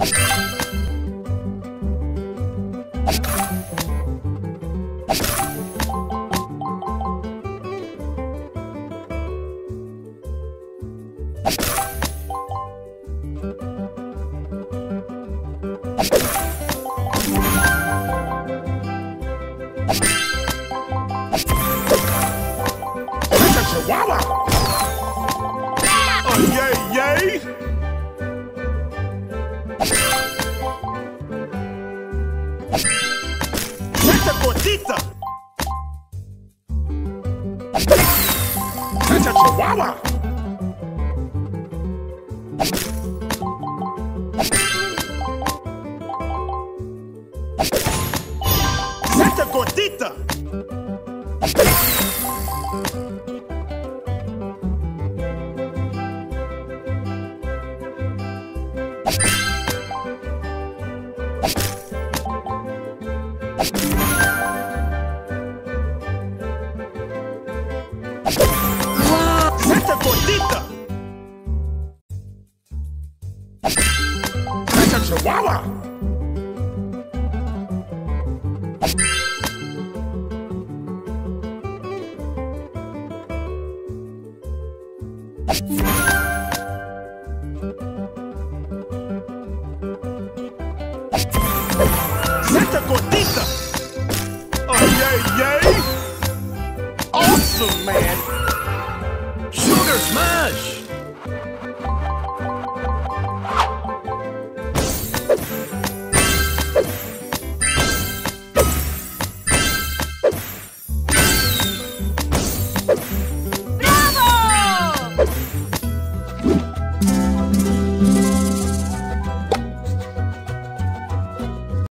Chihuahua! Oh, yay, yay! Santa Gordita! Santa Chihuahua! Santa Gordita! Santa Gordita! Santa Chihuahua! Santa Gordita! Oh, yay, yay! Awesome, man! Sugar Smash!